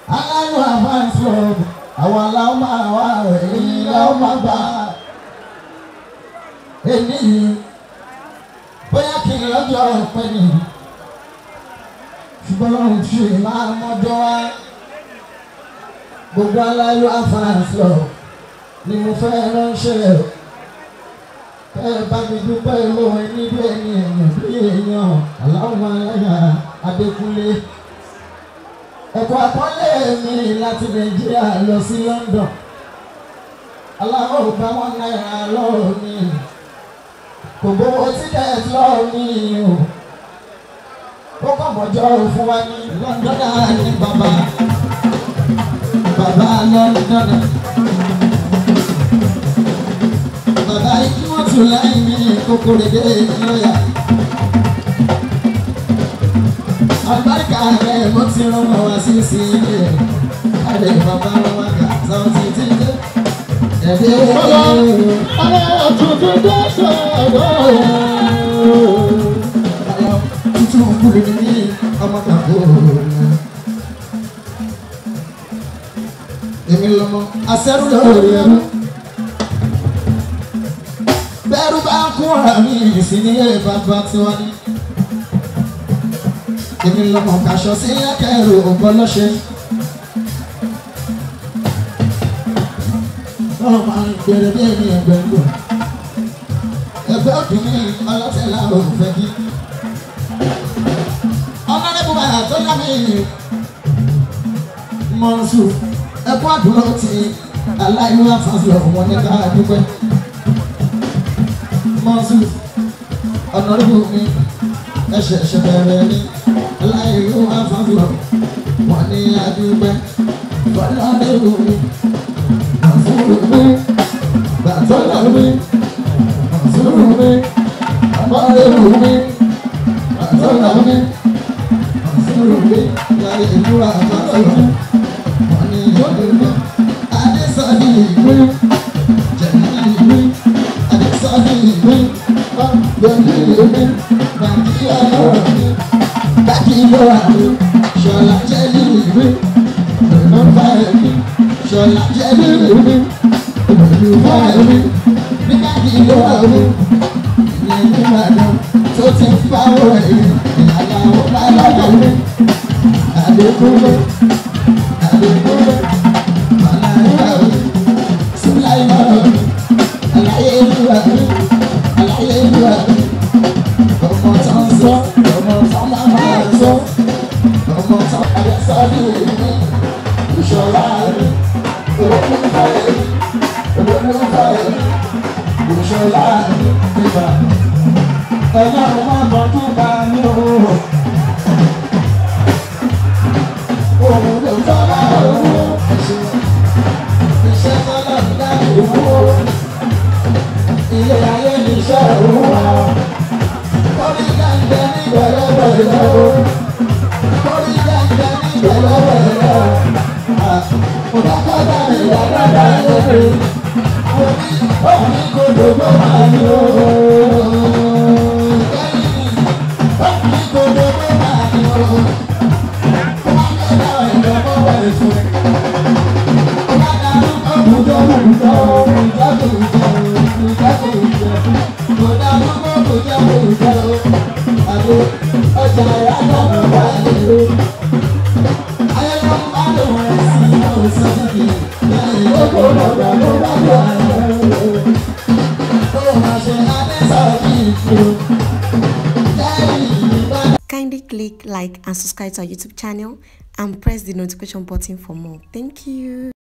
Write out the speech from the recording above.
aláyọ̀ advance love àwọn aláwọ̀ máa wá èyí láwọ̀ máa bá èmi bóyá kí n lọ́jọ́ ọ̀pẹ́ ni ṣùgbọ́n lọ́run tí máa mọ́jọ́ wá gbogbo aláyọ̀ advance love ni mo fẹ́ ránṣẹ́ ẹ bá mi dúpẹ́ lọ́wọ́ ẹni bí ẹni èèyàn bí èèyàn aláwọ̀ aláyà Adékúnlé ẹ̀kọ́ àkọlé mi láti Nàìjíríà lọ sí London aláwọ̀ bá wọn náírà lọ́wọ́ mi kò gbowó tíkẹ́ẹ̀tì lọ́wọ́ mi ó kọ́ mọ́jọ́ fún wa ní London náà ní bàbá London bàbá ikú wọn tún láì ní kókóré dé lọ́yà. Àlùbáríkà rẹ̀ mo ti rán wọn wá sí ilé àlè bàbá wọn kà sáwọn ti ti dé. Ẹ̀dẹ́ ọ̀rẹ́ tuntun tó sọ̀rọ̀. Àlọ́ tuntun kúrò ní ọmọ kàkó. Èmi lọ́mọ asẹ́rù lórí ẹrú. Bẹ́rù bá kún àmì ìsìnìyẹ bàbá tiwa ní. Èmi lọ́mọ kàṣọ sí ẹ̀kẹ́rù ògbọ́n lọ́ṣẹ́. Wọ́n máa ń gbèrè bí èmi ẹgbẹ́ ń lò. Ẹgbẹ́ òdì ní ọlọ́tẹ̀lá òfẹ́ kí. Ọmọdébù bàrà tó lámì Mọ̀nsù ẹ̀kọ́ àdúrà ti aláìlú àfàṣọ wọn ní ká dúpẹ́. Mọ̀nsù ọ̀nàdébù mi ẹ̀ṣẹ̀ bẹ̀rẹ̀ ní aláìlú àfàṣọ wọn ní adúpẹ́. Ọ̀nàdébù mi Mọ̀nsù mi bàtọ́lá mi Mọ̀nsù mi ọ̀nàdébù mi bàtọ́lá mi Mọ̀nsù mi aláìlú àfàṣọ wọn ní adúpẹ́. Adésọdí ìwé jẹ̀lí ìwé Adésọdí ìwé bẹ̀rẹ̀ ìwé Nàìjíríà lọ́wọ́ mi bákì lọ́wọ́ mi Ṣọlá jẹ̀lí ìwé ìrànlọ́fà ẹ̀mí Ṣọlá jẹ̀lí ìwé ìrànlọ́fà ẹ̀mí ní bákì lọ́wọ́ mi ìyẹn ní Ìbàdàn tó ti ń fáwọ́ ẹ̀yìn ìyàlá ọ̀pá lọ́wọ́ mi Adékúnlé Adékúnlé. Ilé ayé ní iṣẹ́ òwúwa, orí gàǹgẹ̀ ní gbẹ̀lẹ́gbẹ̀lẹ́ o, orí gàǹgẹ̀ ní gbẹ̀lẹ́gbẹ̀lẹ́ o, òdàkọ́dà ní ìdàgbàdà lóde, omi kò dògbò máa ní o, omi kò dògbò máa ní o, wọ́n kẹ́dà ìjọba wẹ̀ fún Kindly click like and subscribe to our YouTube channel and press the notification button for more. Thank you.